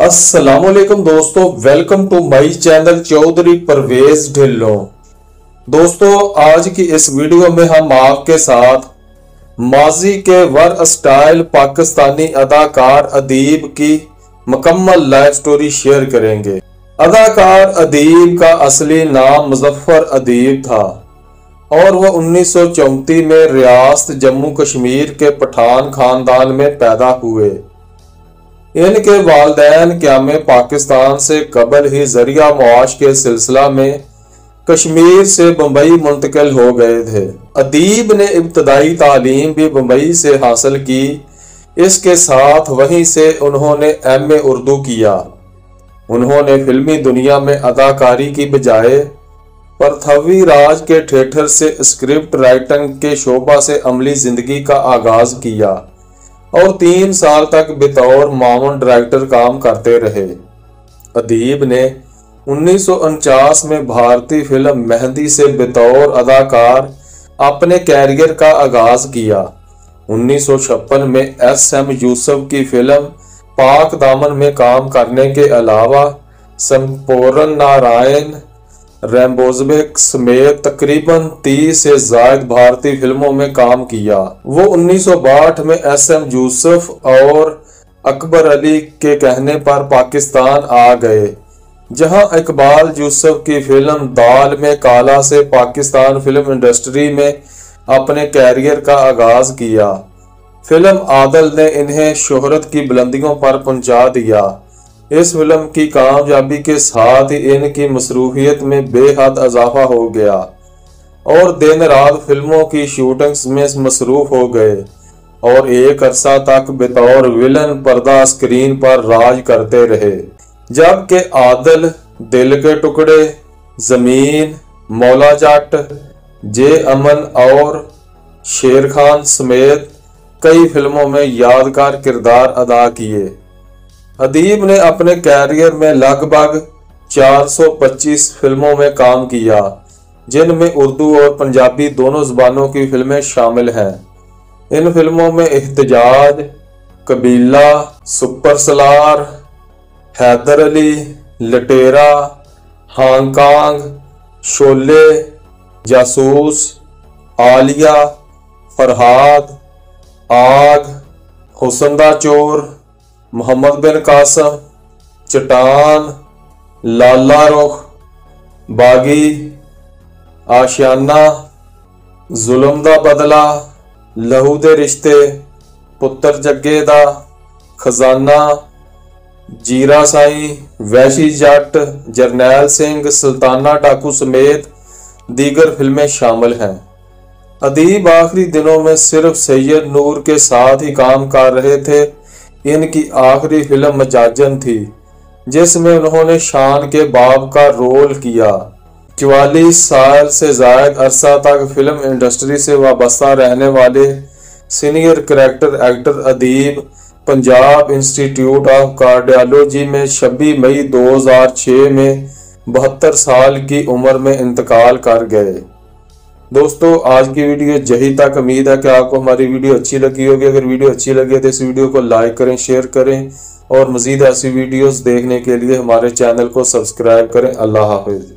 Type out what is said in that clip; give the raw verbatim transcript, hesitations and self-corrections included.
अस्सलामुअलैकुम दोस्तों, welcome to my channel Chaudhary Parvez Dhillon. दोस्तों, आज की इस वीडियो में हम आपके साथ माजी के वर स्टाइल पाकिस्तानी अदाकार अदीब की मुकम्मल लाइफ स्टोरी शेयर करेंगे। अदाकार अदीब का असली नाम मुजफ्फर अदीब था और वह उन्नीस सौ चौंतीस में रियासत जम्मू कश्मीर के पठान खानदान में पैदा हुए। इनके वालिदैन क़याम पाकिस्तान से कबल ही जरिया मुआश के सिलसिला में कश्मीर से बम्बई मुंतकिल हो गए थे। अदीब ने इब्तदाई तालीम भी बम्बई से हासिल की। इसके साथ वहीं से उन्होंने एम ए उर्दू किया। उन्होंने फिल्मी दुनिया में अदाकारी की बजाय पृथ्वी राज के थिएटर से स्क्रिप्ट राइटिंग के शोबा से अमली जिंदगी का आगाज किया और तीन साल तक बतौर मामून डायरेक्टर काम करते रहे। अदीब ने उन्नीस सौ उनचास में भारतीय फिल्म मेहंदी से बतौर अदाकार अपने कैरियर का आगाज किया। उन्नीस सौ छप्पन में एस एम यूसुफ की फिल्म पाक दामन में काम करने के अलावा संपूर्ण नारायण रैम्बोजबेक समेत तकरीबन तीस से ज्यादा भारतीय फिल्मों में काम किया। वो उन्नीस सौ बासठ में एस एम यूसुफ और अकबर अली के कहने पर पाकिस्तान आ गए, जहां इकबाल यूसुफ की फिल्म दाल में काला से पाकिस्तान फिल्म इंडस्ट्री में अपने कैरियर का आगाज किया। फिल्म आदल ने इन्हें शोहरत की बुलंदियों पर पहुंचा दिया। इस फिल्म की कामयाबी के साथ ही इनकी मसरूफियत में बेहद इजाफा हो गया और दिन रात फिल्मों की शूटिंग्स में मसरूफ हो गए और एक अरसा तक बतौर विलन पर्दा स्क्रीन पर राज करते रहे। जबकि आदल, दिल के टुकड़े, जमीन, मौला जट, जे अमन और शेर खान समेत कई फिल्मों में यादगार किरदार अदा किए। अदीब ने अपने कैरियर में लगभग चार सौ पच्चीस फिल्मों में काम किया, जिनमें उर्दू और पंजाबी दोनों ज़बानों की फिल्में शामिल हैं। इन फिल्मों में इhtजाज, कबीला, सुपर सलार, हैदर अली, लटेरा, हांगकांग, शोले, जासूस, आलिया, फरहाद, आग, हुसंदा चोर, मोहम्मद बिन कासम, चट्टान, लाला रुख, बागी, आशियाना, जुल्म दा बदला, लहू दे रिश्ते, पुत्र जग्गे दा, खजाना, जीरा साई, वैशी जट, जरनैल सिंह, सुल्ताना डाकू समेत दीगर फिल्में शामिल हैं। अदीब आखिरी दिनों में सिर्फ सैयद नूर के साथ ही काम कर रहे थे। इनकी आखिरी फिल्म मजाजन थी, जिसमें उन्होंने शान के बाप का रोल किया। चवालीस साल से ज्यादा अरसा तक फिल्म इंडस्ट्री से वाबस्ता रहने वाले senior character actor Adeeb Punjab institute of cardiology में छब्बीस मई दो हज़ार छह में बहत्तर साल की उम्र में इंतकाल कर गए। दोस्तों, आज की वीडियो यही तक। उम्मीद है कि आपको हमारी वीडियो अच्छी लगी होगी। अगर वीडियो अच्छी लगे तो इस वीडियो को लाइक करें, शेयर करें और मज़ीद ऐसी वीडियोस देखने के लिए हमारे चैनल को सब्सक्राइब करें। अल्लाह हाफिज़।